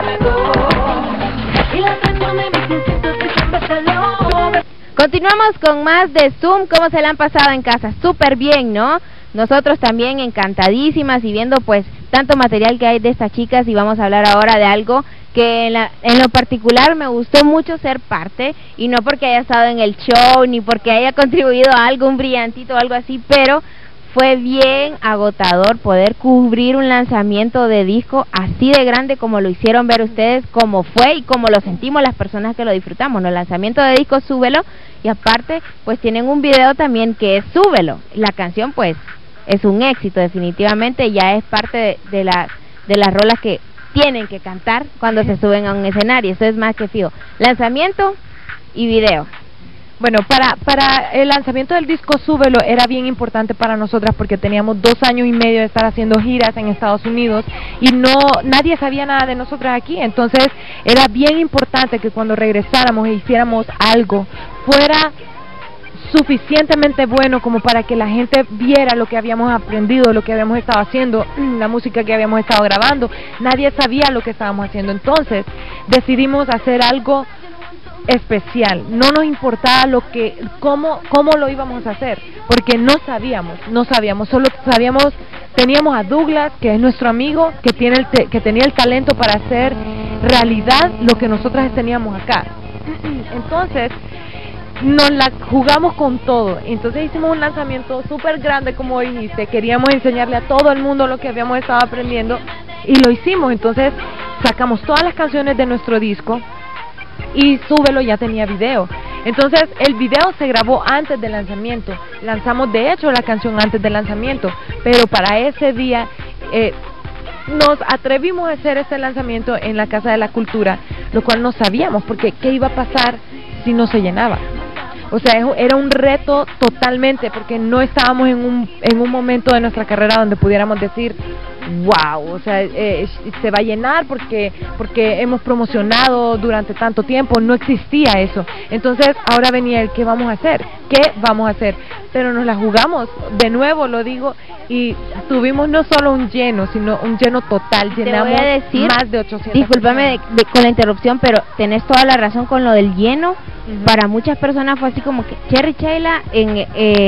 Continuamos con más de Zoom. ¿Cómo se la han pasado en casa? Súper bien, ¿no? Nosotros también encantadísimas y viendo pues tanto material que hay de estas chicas, y vamos a hablar ahora de algo que en lo particular me gustó mucho ser parte, y no porque haya estado en el show ni porque haya contribuido a algo, un brillantito o algo así, pero fue bien agotador poder cubrir un lanzamiento de disco así de grande como lo hicieron ver ustedes, como fue y como lo sentimos las personas que lo disfrutamos, ¿no? El lanzamiento de disco Súbelo, y aparte pues tienen un video también que es Súbelo. La canción pues es un éxito definitivamente, ya es parte de las rolas que tienen que cantar cuando se suben a un escenario, eso es más que fijo. Lanzamiento y video. Bueno, para el lanzamiento del disco Súbelo era bien importante para nosotras porque teníamos 2 años y medio de estar haciendo giras en Estados Unidos y nadie sabía nada de nosotras aquí, entonces era bien importante que cuando regresáramos e hiciéramos algo fuera suficientemente bueno como para que la gente viera lo que habíamos aprendido, lo que habíamos estado haciendo, la música que habíamos estado grabando. Nadie sabía lo que estábamos haciendo, entonces decidimos hacer algo especial. No nos importaba cómo lo íbamos a hacer, porque no sabíamos, solo sabíamos, teníamos a Douglas, que es nuestro amigo, que tenía el talento para hacer realidad lo que nosotras teníamos acá. Entonces nos la jugamos con todo, entonces hicimos un lanzamiento súper grande como dijiste, queríamos enseñarle a todo el mundo lo que habíamos estado aprendiendo y lo hicimos. Entonces sacamos todas las canciones de nuestro disco y Súbelo ya tenía video, entonces el video se grabó antes del lanzamiento, lanzamos de hecho la canción antes del lanzamiento, pero para ese día nos atrevimos a hacer este lanzamiento en la Casa de la Cultura, lo cual no sabíamos, porque qué iba a pasar si no se llenaba. O sea, era un reto totalmente, porque no estábamos en un momento de nuestra carrera donde pudiéramos decir wow, o sea, se va a llenar porque hemos promocionado durante tanto tiempo, no existía eso. Entonces ahora venía el ¿qué vamos a hacer? ¿Qué vamos a hacer? Pero nos la jugamos, de nuevo lo digo, y tuvimos no solo un lleno, sino un lleno total. Llenamos más de 800. Discúlpame con la interrupción, pero tenés toda la razón con lo del lleno. Para muchas personas fue así como que Cherry Chayla en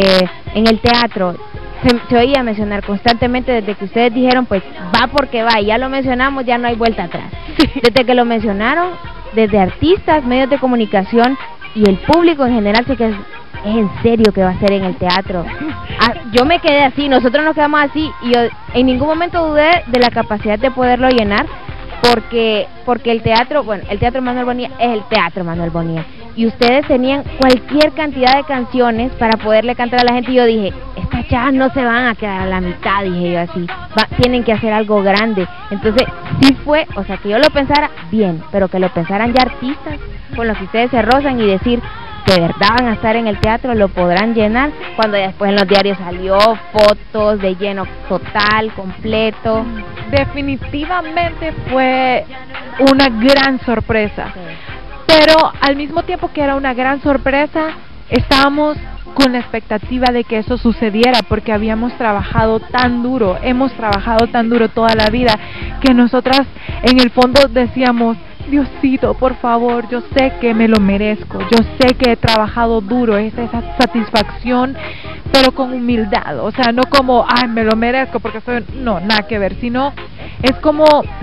el teatro se oía mencionar constantemente desde que ustedes dijeron pues va porque va, y ya lo mencionamos, ya no hay vuelta atrás. Desde que lo mencionaron, desde artistas, medios de comunicación y el público en general, sé que es en serio que va a ser en el teatro. Yo me quedé así, nosotros nos quedamos así, y yo en ningún momento dudé de la capacidad de poderlo llenar, porque el teatro, bueno, el Teatro Manuel Bonilla es el Teatro Manuel Bonilla, y ustedes tenían cualquier cantidad de canciones para poderle cantar a la gente, y yo dije, estas chavas no se van a quedar a la mitad, dije yo así, tienen que hacer algo grande. Entonces sí fue, o sea, que yo lo pensara bien, pero que lo pensaran ya artistas con los que ustedes se rozan y decir que de verdad van a estar en el teatro, lo podrán llenar, cuando después en los diarios salió fotos de lleno total, completo. Definitivamente fue una gran sorpresa, sí. Pero al mismo tiempo que era una gran sorpresa, estábamos con la expectativa de que eso sucediera, porque habíamos trabajado tan duro, hemos trabajado tan duro toda la vida, que nosotras en el fondo decíamos, Diosito, por favor, yo sé que me lo merezco, yo sé que he trabajado duro, esa satisfacción, pero con humildad, o sea, no como, ay, me lo merezco porque soy, no, nada que ver, sino es como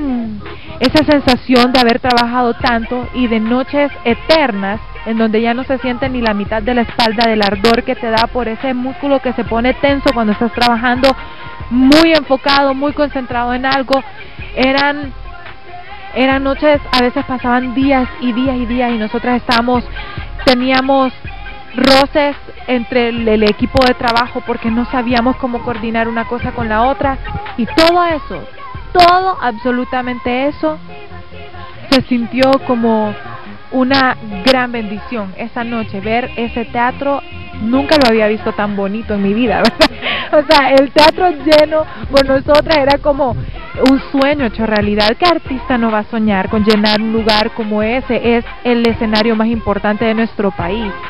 esa sensación de haber trabajado tanto y de noches eternas en donde ya no se siente ni la mitad de la espalda del ardor que te da por ese músculo que se pone tenso cuando estás trabajando muy enfocado, muy concentrado en algo. Eran noches, a veces pasaban días y días y días, y nosotras teníamos roces entre el equipo de trabajo porque no sabíamos cómo coordinar una cosa con la otra, y todo, absolutamente eso, se sintió como una gran bendición esa noche. Ver ese teatro, nunca lo había visto tan bonito en mi vida, ¿verdad? O sea, el teatro lleno por nosotras era como un sueño hecho realidad. ¿Qué artista no va a soñar con llenar un lugar como ese? Es el escenario más importante de nuestro país.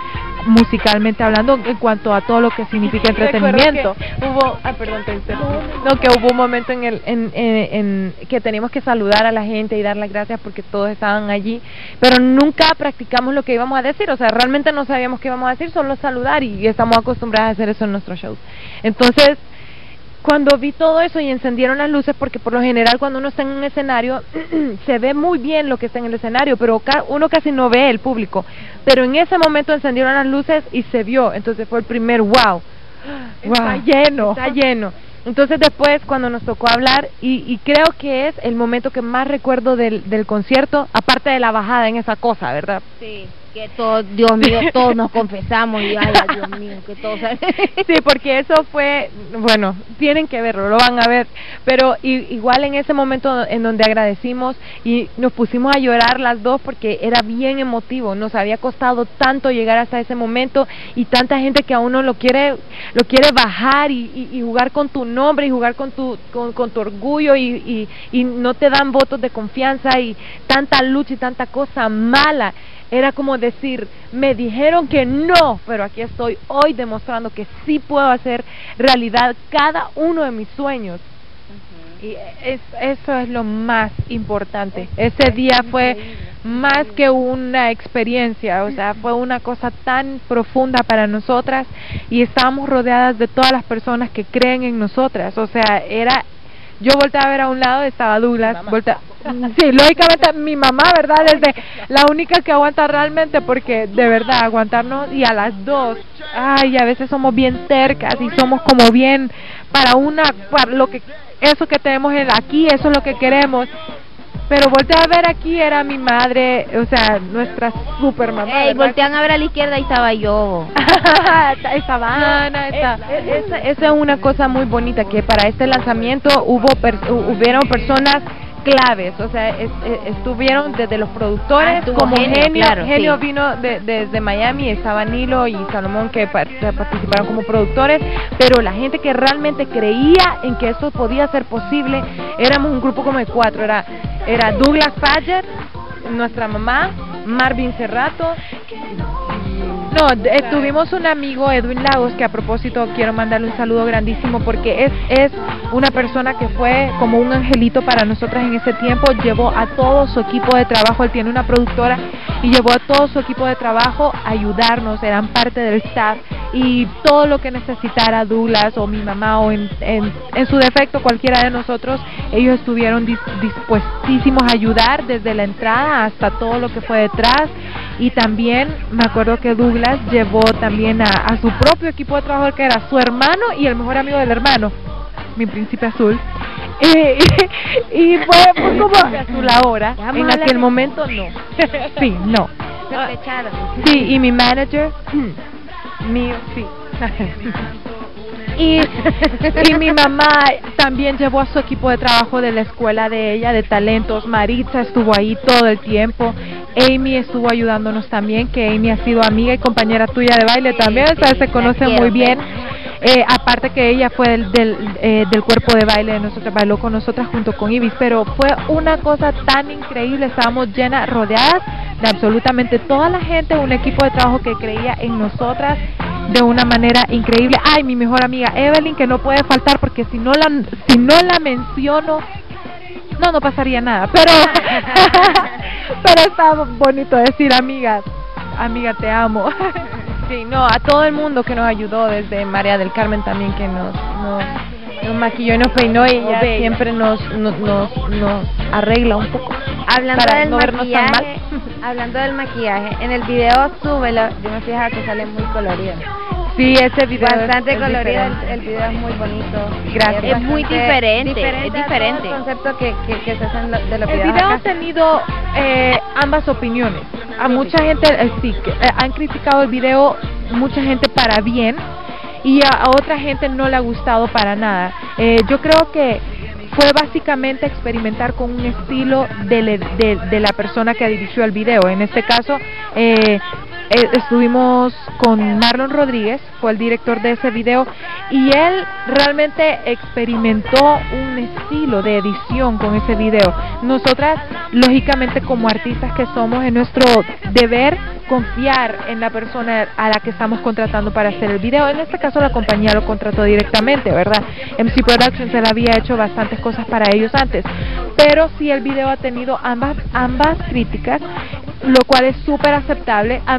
musicalmente hablando, en cuanto a todo lo que significa entretenimiento. Perdón, que hubo un momento en que teníamos que saludar a la gente y dar las gracias porque todos estaban allí, pero nunca practicamos lo que íbamos a decir, o sea, realmente no sabíamos qué íbamos a decir, solo saludar, y estamos acostumbrados a hacer eso en nuestros shows. Entonces, cuando vi todo eso y encendieron las luces, porque por lo general cuando uno está en un escenario se ve muy bien lo que está en el escenario, pero uno casi no ve el público, pero en ese momento encendieron las luces y se vio, entonces fue el primer wow, está lleno. Entonces después cuando nos tocó hablar, y creo que es el momento que más recuerdo del concierto, aparte de la bajada en esa cosa, ¿verdad? Sí, que todos, Dios mío, todos nos confesamos y ay, Dios mío, que todos... Sí, porque eso fue, bueno, tienen que verlo, lo van a ver, pero igual en ese momento en donde agradecimos y nos pusimos a llorar las dos porque era bien emotivo, nos había costado tanto llegar hasta ese momento y tanta gente que a uno lo quiere bajar y jugar con tu nombre y jugar con tu orgullo y no te dan votos de confianza y tanta lucha y tanta cosa mala. Era como decir, me dijeron que no, pero aquí estoy hoy demostrando que sí puedo hacer realidad cada uno de mis sueños. Y eso es lo más importante. Ese día fue más que una experiencia, o sea, fue una cosa tan profunda para nosotras y estábamos rodeadas de todas las personas que creen en nosotras, o sea, yo volteaba a ver a un lado, estaba Douglas, sí, lógicamente mi mamá, ¿verdad? Es la única que aguanta realmente, porque de verdad, aguantarnos, y a las dos, ay, a veces somos bien tercas y somos como bien para eso que tenemos aquí, eso es lo que queremos. Pero volteé a ver aquí, era mi madre, o sea, nuestra super mamá. Voltean a ver a la izquierda y estaba yo. Estaba Ana, esa es una cosa muy bonita, que para este lanzamiento hubieron personas claves, o sea, estuvieron desde los productores, como Genio sí. Vino desde Miami, estaba Nilo y Salomón que participaron como productores, pero la gente que realmente creía en que eso podía ser posible, éramos un grupo como de 4, era Douglas Fager, nuestra mamá, Marvin Cerrato. Tuvimos un amigo, Edwin Lagos, que a propósito quiero mandarle un saludo grandísimo porque es una persona que fue como un angelito para nosotras en ese tiempo. Llevó a todo su equipo de trabajo, él tiene una productora, y llevó a todo su equipo de trabajo a ayudarnos, eran parte del staff, y todo lo que necesitara Douglas o mi mamá o en su defecto cualquiera de nosotros, ellos estuvieron dispuestísimos a ayudar desde la entrada hasta todo lo que fue detrás. Y también me acuerdo que Douglas llevó también a su propio equipo de trabajo, que era su hermano y el mejor amigo del hermano, mi príncipe azul, y fue como azul ahora, en aquel momento no. Sí, no. Sí, y mi manager mío, sí. Y mi mamá también llevó a su equipo de trabajo de la escuela de ella, de talentos. Maritza estuvo ahí todo el tiempo. Amy estuvo ayudándonos también, que Amy ha sido amiga y compañera tuya de baile también, o sea, se conoce muy bien. Aparte que ella fue del cuerpo de baile de nosotros, bailó con nosotras junto con Ibis, pero fue una cosa tan increíble, estábamos llenas, rodeadas de absolutamente toda la gente, un equipo de trabajo que creía en nosotras de una manera increíble. Ay, mi mejor amiga Evelyn, que no puede faltar, porque si no la menciono, no pasaría nada, pero está bonito decir amiga, te amo. Sí, a todo el mundo que nos ayudó, desde María del Carmen también, que nos maquilló y nos peinó, y ella siempre nos arregla un poco. Hablando del maquillaje, en el video Súbelo, yo me fijaba que sale muy colorido. Sí, ese video bastante colorido, el video es muy bonito. Gracias. Es muy diferente. Es diferente el concepto que se hacen de los videos. El video acá ha tenido ambas opiniones. A mucha gente han criticado el video, mucha gente para bien, y a otra gente no le ha gustado para nada. Yo creo que fue básicamente experimentar con un estilo de la persona que dirigió el video. En este caso, estuvimos con Marlon Rodríguez, fue el director de ese video, y él realmente experimentó un estilo de edición con ese video. Nosotras, lógicamente, como artistas que somos, es nuestro deber confiar en la persona a la que estamos contratando para hacer el video. En este caso la compañía lo contrató directamente, ¿verdad? MC Productions, él había hecho bastantes cosas para ellos antes, pero sí el video ha tenido ambas críticas, lo cual es súper aceptable.